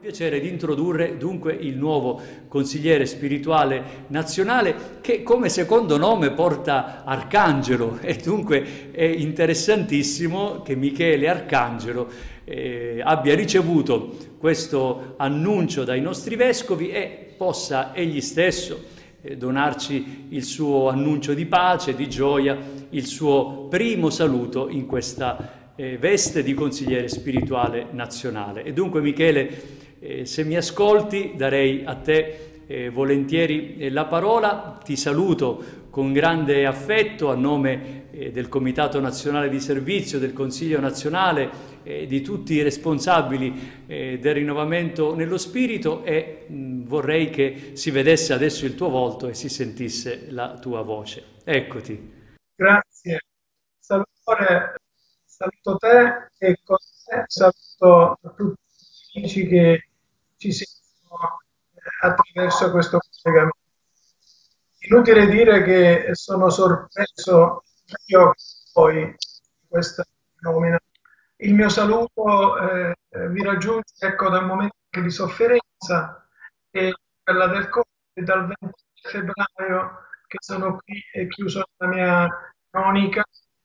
Piacere di introdurre dunque il nuovo consigliere spirituale nazionale che come secondo nome porta Arcangelo e dunque è interessantissimo che Michele Arcangelo abbia ricevuto questo annuncio dai nostri vescovi e possa egli stesso donarci il suo annuncio di pace, di gioia, il suo primo saluto in questa veste di consigliere spirituale nazionale. E dunque Michele, se mi ascolti, darei a te volentieri la parola. Ti saluto con grande affetto a nome del Comitato Nazionale di Servizio, del Consiglio Nazionale, di tutti i responsabili del rinnovamento nello spirito e vorrei che si vedesse adesso il tuo volto e si sentisse la tua voce. Eccoti. Grazie. Salvatore, saluto te e con te saluto tutti gli amici che ci seguono attraverso questo collegamento. Inutile dire che sono sorpreso io poi di questa nomina. Il mio saluto vi raggiunge da un momento anche di sofferenza e quella del Covid dal 20 febbraio che sono qui e chiuso la mia cronica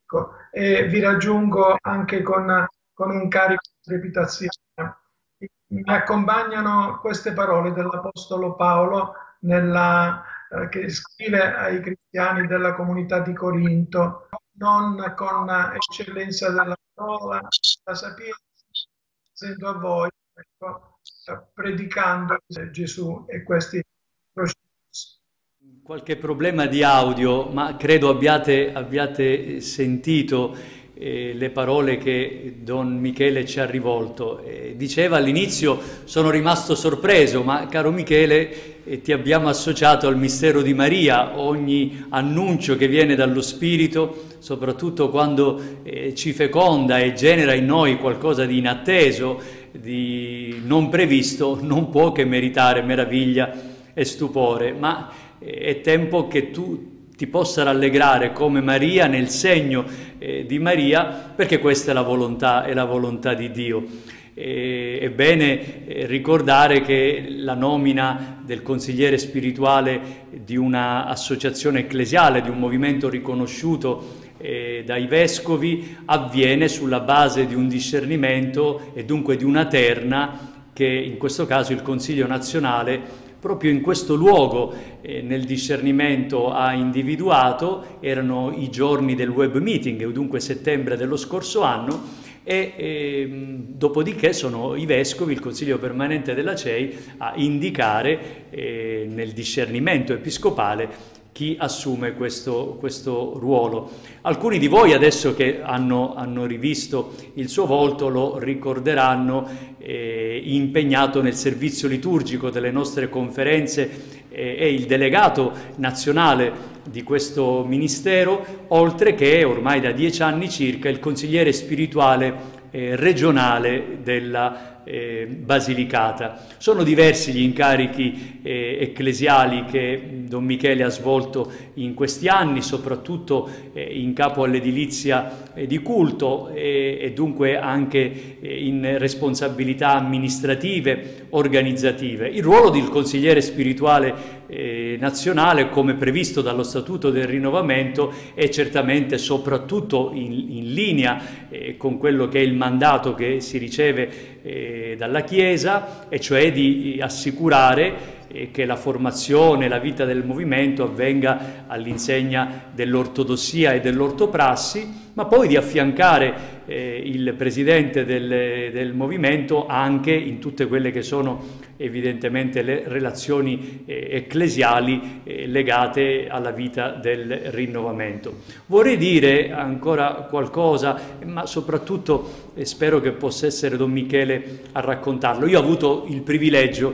e vi raggiungo anche con un carico di trepidazione. Mi accompagnano queste parole dell'Apostolo Paolo che scrive ai cristiani della comunità di Corinto: non con eccellenza della parola, la sapienza, essendo a voi, predicando Gesù e questi processi. Qualche problema di audio, ma credo abbiate sentito le parole che Don Michele ci ha rivolto. Diceva all'inizio: sono rimasto sorpreso, ma caro Michele, ti abbiamo associato al mistero di Maria. Ogni annuncio che viene dallo Spirito, soprattutto quando ci feconda e genera in noi qualcosa di inatteso, di non previsto, non può che meritare meraviglia e stupore, ma è tempo che tu ti possa rallegrare come Maria nel segno di Maria, perché questa è la volontà di Dio. È bene ricordare che la nomina del consigliere spirituale di un'associazione ecclesiale, di un movimento riconosciuto dai vescovi, avviene sulla base di un discernimento e dunque di una terna che in questo caso il Consiglio nazionale proprio in questo luogo nel discernimento ha individuato. Erano i giorni del web meeting, dunque settembre dello scorso anno, e dopodiché sono i vescovi, il Consiglio permanente della CEI, a indicare nel discernimento episcopale chi assume questo ruolo. Alcuni di voi adesso che hanno rivisto il suo volto lo ricorderanno impegnato nel servizio liturgico delle nostre conferenze e il delegato nazionale di questo ministero, oltre che ormai da 10 anni circa il consigliere spirituale regionale della Basilicata. Sono diversi gli incarichi ecclesiali che Don Michele ha svolto in questi anni, soprattutto in capo all'edilizia di culto e dunque anche in responsabilità amministrative, organizzative. Il ruolo del consigliere spirituale nazionale, come previsto dallo Statuto del Rinnovamento, è certamente soprattutto in linea con quello che è il mandato che si riceve dalla Chiesa, e cioè di assicurare che la formazione, la vita del movimento avvenga all'insegna dell'ortodossia e dell'ortoprassi, ma poi di affiancare il presidente del movimento anche in tutte quelle che sono evidentemente le relazioni ecclesiali legate alla vita del rinnovamento. Vorrei dire ancora qualcosa, ma soprattutto spero che possa essere Don Michele a raccontarlo. Io ho avuto il privilegio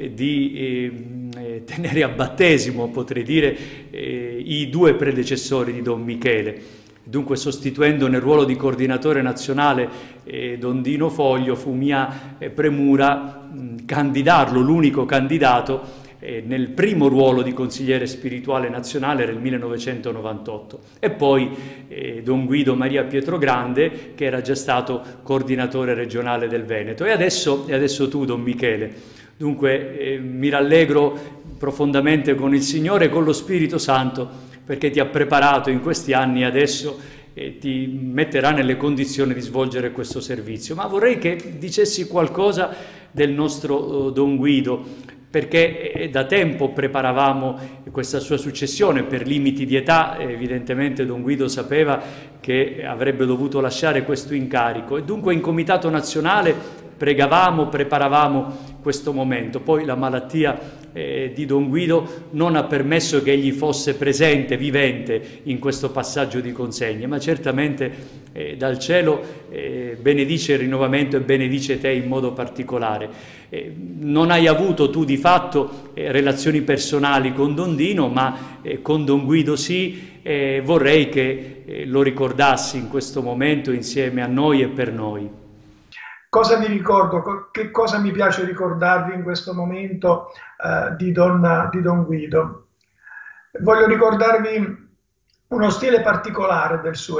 di tenere a battesimo, potrei dire, i due predecessori di Don Michele. Dunque, sostituendo nel ruolo di coordinatore nazionale Don Dino Foglio, fu mia premura candidarlo, l'unico candidato nel primo ruolo di consigliere spirituale nazionale nel 1998, e poi Don Guido Maria Pietrogrande, che era già stato coordinatore regionale del Veneto. E adesso tu, Don Michele. Dunque mi rallegro profondamente con il Signore e con lo Spirito Santo, perché ti ha preparato in questi anni e adesso ti metterà nelle condizioni di svolgere questo servizio. Ma vorrei che dicessi qualcosa del nostro Don Guido, perché da tempo preparavamo questa sua successione. Per limiti di età evidentemente Don Guido sapeva che avrebbe dovuto lasciare questo incarico, e dunque in Comitato Nazionale pregavamo, preparavamo questo momento. Poi la malattia di Don Guido non ha permesso che egli fosse presente, vivente in questo passaggio di consegne, ma certamente dal cielo benedice il rinnovamento e benedice te in modo particolare. Non hai avuto tu di fatto relazioni personali con Don Dino, ma con Don Guido sì, vorrei che lo ricordassi in questo momento insieme a noi e per noi. Cosa mi ricordo? Che cosa mi piace ricordarvi in questo momento di Don Guido? Voglio ricordarvi uno stile particolare del suo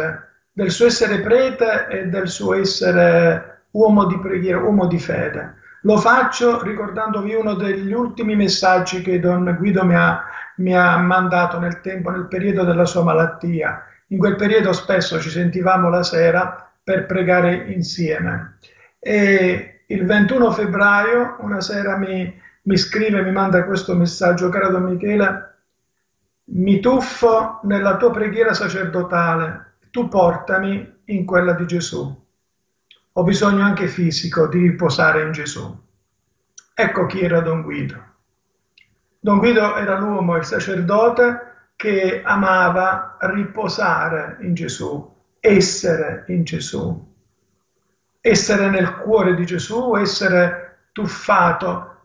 essere prete e del suo essere uomo di preghiera, uomo di fede. Lo faccio ricordandovi uno degli ultimi messaggi che Don Guido mi ha mandato nel tempo, nel periodo della sua malattia. In quel periodo spesso ci sentivamo la sera per pregare insieme. E il 21 febbraio, una sera mi scrive, mi manda questo messaggio: caro Don Michele, mi tuffo nella tua preghiera sacerdotale, tu portami in quella di Gesù. Ho bisogno anche fisico di riposare in Gesù. Ecco chi era Don Guido. Don Guido era l'uomo, il sacerdote, che amava riposare in Gesù, essere in Gesù, essere nel cuore di Gesù, essere tuffato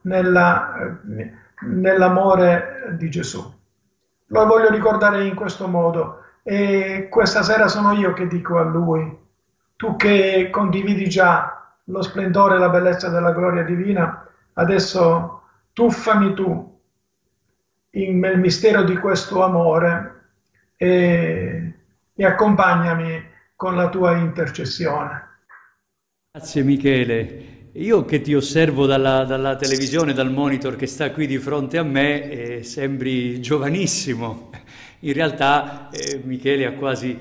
nell'amore di Gesù. Lo voglio ricordare in questo modo, e questa sera sono io che dico a lui: tu che condividi già lo splendore e la bellezza della gloria divina, adesso tuffami tu nel mistero di questo amore e accompagnami con la tua intercessione. Grazie Michele. Io che ti osservo dalla televisione, dal monitor che sta qui di fronte a me, sembri giovanissimo. In realtà Michele ha quasi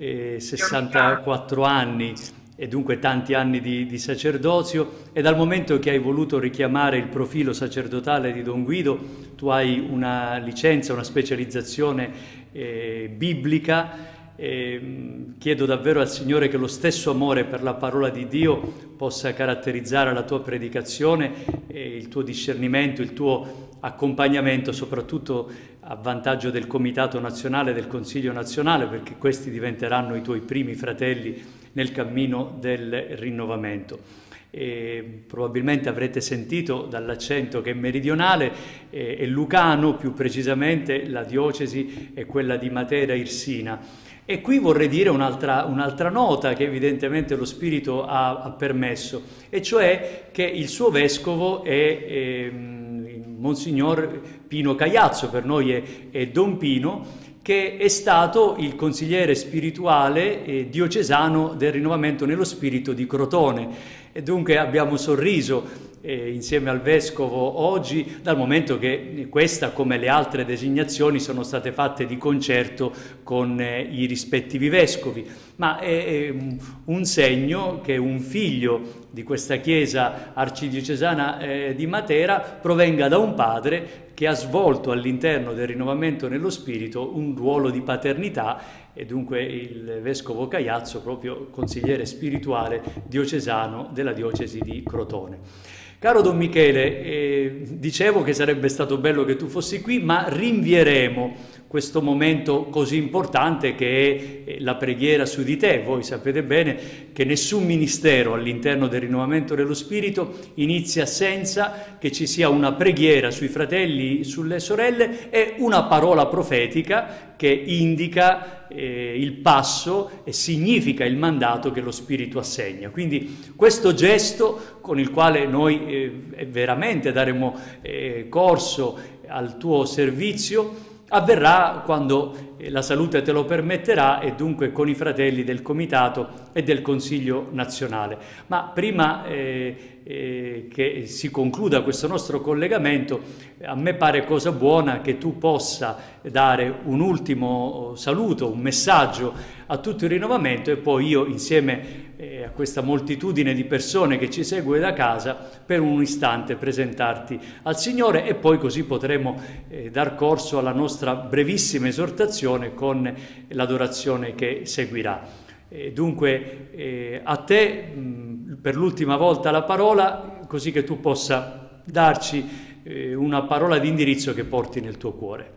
64 anni e dunque tanti anni di sacerdozio, e dal momento che hai voluto richiamare il profilo sacerdotale di Don Guido, tu hai una licenza, una specializzazione biblica. Chiedo davvero al Signore che lo stesso amore per la parola di Dio possa caratterizzare la tua predicazione, il tuo discernimento, il tuo accompagnamento, soprattutto a vantaggio del Comitato Nazionale, del Consiglio Nazionale, perché questi diventeranno i tuoi primi fratelli nel cammino del rinnovamento. Probabilmente avrete sentito dall'accento che è meridionale, è lucano, più precisamente la diocesi è quella di Matera Irsina. E qui vorrei dire un'altra nota che evidentemente lo Spirito ha permesso, e cioè che il suo vescovo è Monsignor Pino Cagliazzo, per noi è Don Pino, che è stato il consigliere spirituale diocesano del rinnovamento nello spirito di Crotone. E dunque abbiamo sorriso insieme al Vescovo oggi, dal momento che questa, come le altre designazioni, sono state fatte di concerto con i rispettivi Vescovi, ma è un segno che un figlio di questa Chiesa arcidiocesana di Matera provenga da un padre che ha svolto all'interno del rinnovamento nello spirito un ruolo di paternità, e dunque il Vescovo Cagliazzo proprio consigliere spirituale diocesano della diocesi di Crotone. Caro Don Michele, dicevo che sarebbe stato bello che tu fossi qui, ma rinvieremo questo momento così importante che è la preghiera su di te. Voi sapete bene che nessun ministero all'interno del rinnovamento dello spirito inizia senza che ci sia una preghiera sui fratelli, sulle sorelle e una parola profetica che indica il passo e significa il mandato che lo Spirito assegna. Quindi questo gesto con il quale noi veramente daremo corso al tuo servizio avverrà quando la salute te lo permetterà e dunque con i fratelli del Comitato e del Consiglio nazionale. Ma prima che si concluda questo nostro collegamento, a me pare cosa buona che tu possa dare un ultimo saluto, un messaggio a tutto il rinnovamento e poi io insieme a questa moltitudine di persone che ci segue da casa per un istante presentarti al Signore e poi così potremo dar corso alla nostra brevissima esortazione con l'adorazione che seguirà. Dunque a te per l'ultima volta la parola, così che tu possa darci una parola di indirizzo che porti nel tuo cuore.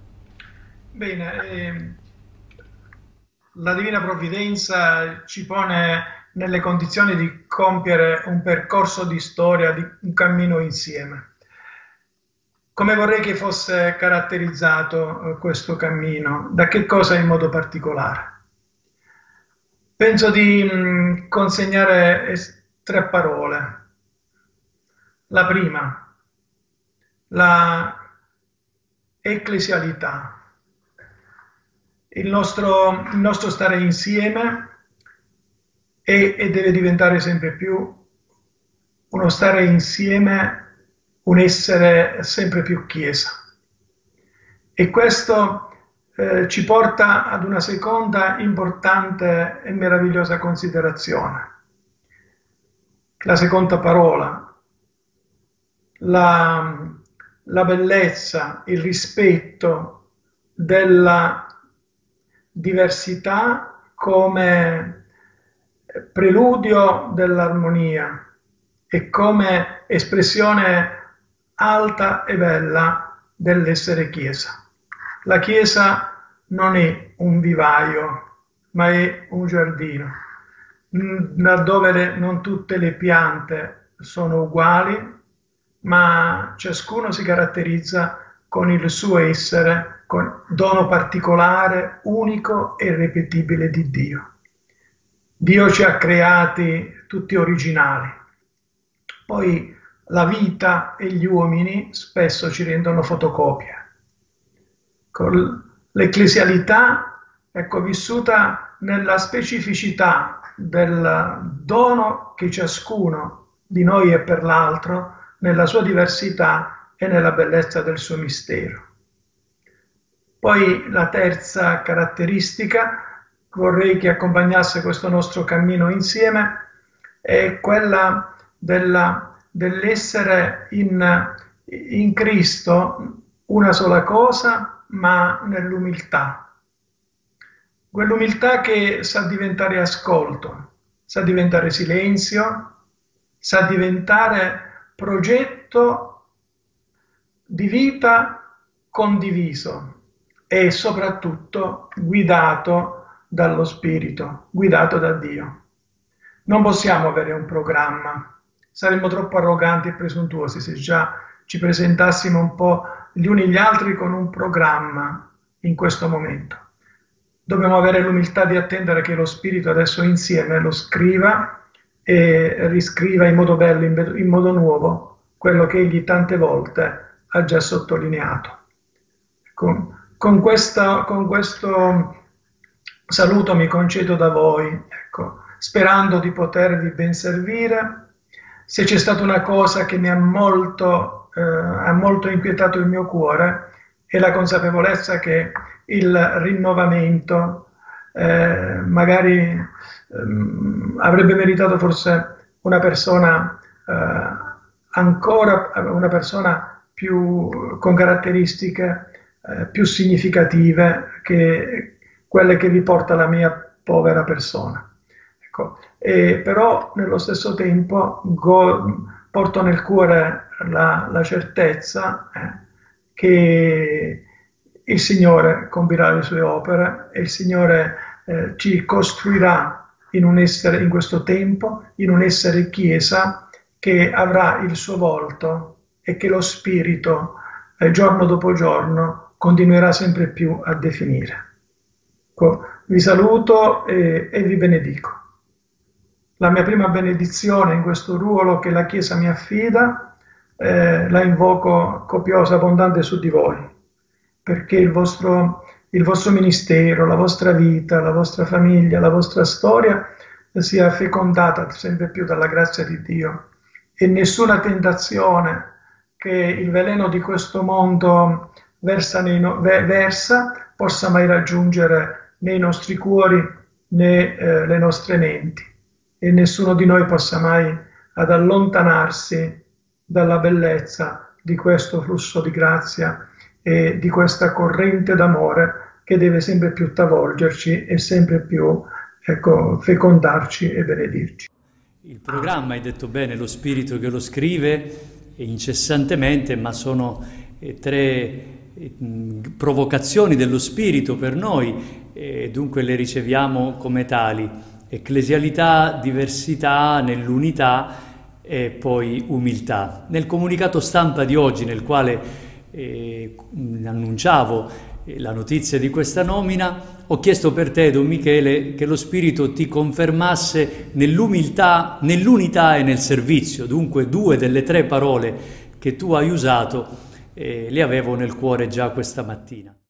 Bene, la Divina Provvidenza ci pone nelle condizioni di compiere un percorso di storia, di un cammino insieme. Come vorrei che fosse caratterizzato questo cammino? Da che cosa in modo particolare? Penso di consegnare 3 parole. La prima, la ecclesialità. Il nostro stare insieme è e deve diventare sempre più uno stare insieme, un essere sempre più Chiesa. E questo ci porta ad una seconda importante e meravigliosa considerazione. La seconda parola, la bellezza, il rispetto della diversità come preludio dell'armonia e come espressione alta e bella dell'essere Chiesa. La Chiesa non è un vivaio, ma è un giardino, laddove non tutte le piante sono uguali, ma ciascuno si caratterizza con il suo essere, con dono particolare, unico e irripetibile di Dio. Dio ci ha creati tutti originali. Poi la vita e gli uomini spesso ci rendono fotocopie. L'ecclesialità, ecco, vissuta nella specificità del dono che ciascuno di noi è per l'altro, nella sua diversità e nella bellezza del suo mistero. Poi la terza caratteristica, vorrei che accompagnasse questo nostro cammino insieme, è quella dell'essere in Cristo una sola cosa, ma nell'umiltà. Quell'umiltà che sa diventare ascolto, sa diventare silenzio, sa diventare progetto di vita condiviso e soprattutto guidato dallo Spirito, guidato da Dio. Non possiamo avere un programma, saremmo troppo arroganti e presuntuosi se già ci presentassimo un po' gli uni gli altri con un programma in questo momento. Dobbiamo avere l'umiltà di attendere che lo Spirito adesso insieme lo scriva e riscriva in modo bello, in modo nuovo, quello che egli tante volte ha già sottolineato. Con questo saluto mi concedo da voi, ecco, sperando di potervi ben servire. Se c'è stata una cosa che mi ha molto inquietato il mio cuore, è la consapevolezza che il rinnovamento magari avrebbe meritato forse una persona una persona più con caratteristiche più significative che quelle che vi porta la mia povera persona. Ecco, però nello stesso tempo porto nel cuore la certezza che il Signore compirà le sue opere e il Signore ci costruirà in questo tempo, in un essere Chiesa che avrà il suo volto e che lo Spirito giorno dopo giorno continuerà sempre più a definire. Ecco, vi saluto e vi benedico. La mia prima benedizione in questo ruolo che la Chiesa mi affida, la invoco copiosa, abbondante su di voi, perché il vostro ministero, la vostra vita, la vostra famiglia, la vostra storia sia fecondata sempre più dalla grazia di Dio e nessuna tentazione che il veleno di questo mondo versa possa mai raggiungere né i nostri cuori né le nostre menti, e nessuno di noi possa mai ad allontanarsi dalla bellezza di questo flusso di grazia e di questa corrente d'amore che deve sempre più travolgerci e sempre più, ecco, fecondarci e benedirci. Il programma, hai detto bene, lo spirito che lo scrive incessantemente, ma sono tre provocazioni dello spirito per noi, e dunque le riceviamo come tali: ecclesialità, diversità nell'unità e poi umiltà. Nel comunicato stampa di oggi, nel quale annunciavo la notizia di questa nomina, ho chiesto per te, Don Michele, che lo Spirito ti confermasse nell'umiltà, nell'unità e nel servizio. Dunque 2 delle 3 parole che tu hai usato le avevo nel cuore già questa mattina.